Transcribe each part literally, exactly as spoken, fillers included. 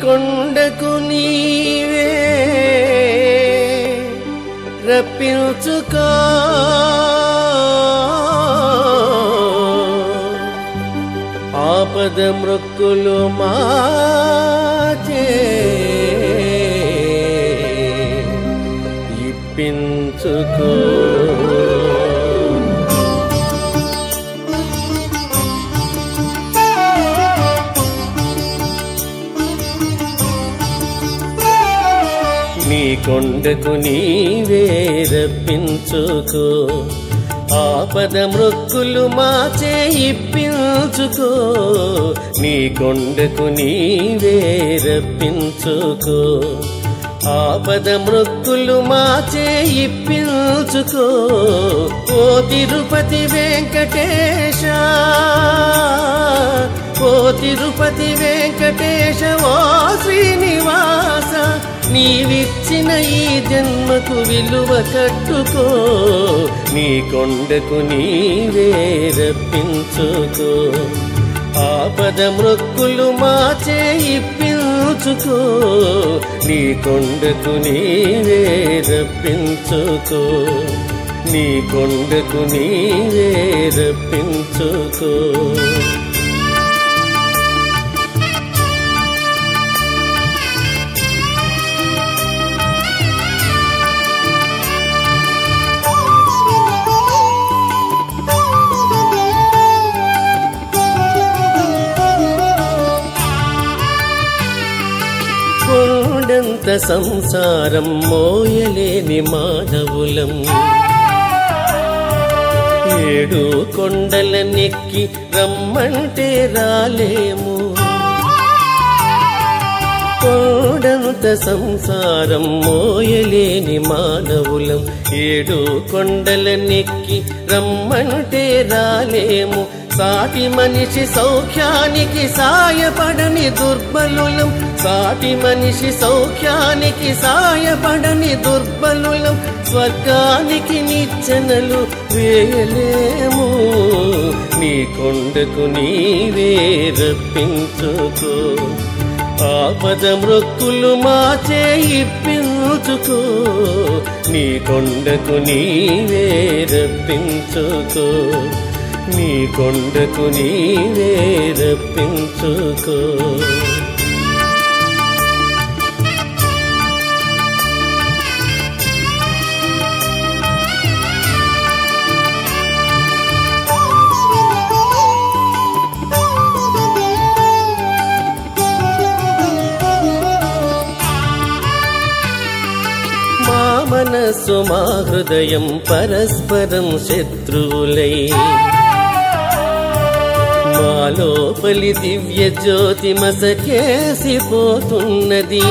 కొండకు నీవే రప్పించుకో ఆపద మృక్కులు మాచే ఇప్పించుకో నీ కొండకు నీవే రప్పించుకో ఆపద మృక్కులు మాచే ఇప్పించుకో నీ కొండకు నీవే రప్పించుకో ఆపద మృక్కులు మాచే ఇప్పించుకో ఓ తిరుపతి వెంకటేశ ఓ తిరుపతి వెంకటేశ ఓ శ్రీనివాస నీవిచ్చిన ఈ జన్మకు విలువ కట్టుకో నీ కొండకు నీవే రప్పించుకో ఆపద మృక్కులు మాచే ఇప్పించుకో నీ కొండకు నీవే రప్పించుకో నీ కొండకు నీవే రప్పించుకో కొండంత సంసారం మోయలేని మానవులం ఏడు కొండల నెక్కి రమ్మంటే రాలేము కొండంత సంసారం మోయలేని మానవులం ఏడు కొండల నెక్కి రమ్మంటే రాలేము సాటి మనిషి సౌఖ్యానికి సాయపడని దుర్బలులం సాటి మనిషి సౌఖ్యానికి సాయపడని దుర్బలులం స్వర్గానికి నిచ్చెనలు వేయలేము నీ కొండకు నీవే రప్పించుకో ఆపద మృక్కులు మాచే ఇప్పించుకో నీ కొండకు నీవే రప్పించుకో నీ కొండకు నీవే రప్పించుకో మా మనస్సు మా హృదయం పరస్పరం శత్రువులై మా లోపలి దివ్య జ్యోతి మసకేసిపోతున్నది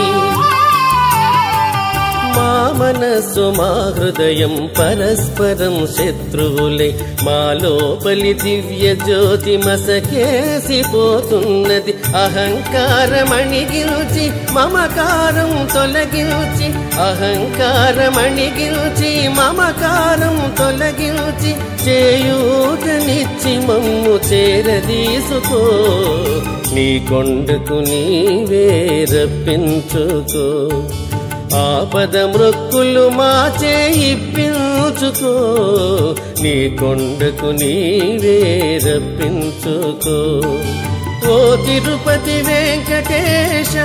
మా మనస్సు మా హృదయం పరస్పరం శత్రువులై మా లోపలి దివ్య జ్యోతి మసకేసిపోతున్నది అహంకారమణిగిల్చి మమకారం తొలగించి అహంకారమణిగిల్చి మమకారం తొలగించి చేయూతనిచ్చి మమ్ము చేరదీసుకో నీ కొండకు నీవే రప్పించుకో ఆపద మృక్కులు మాచే ఇప్పించుకో నీ కొండకు నీవే రప్పించుకో ఓ తిరుపతి వెంకటేశ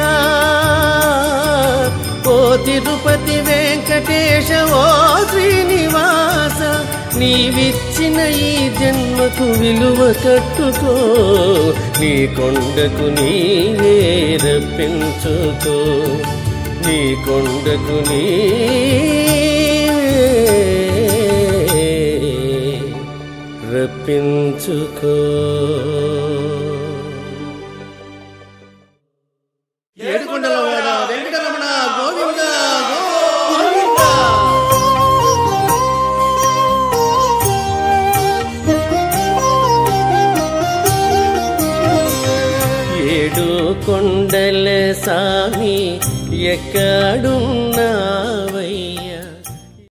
ఓ తిరుపతి వెంకటేశ ఓ శ్రీనివాస నీవిచ్చిన ఈ జన్మకు విలువ కట్టుకో నీ కొండకు నీవే రప్పించుకో నీ కొండకు నీవే రప్పించుకో ఏడుకొండలవాడ వెంకటరమణ గోవింద ఏడు కొండల సామి ఎక్కడున్నావయ్యా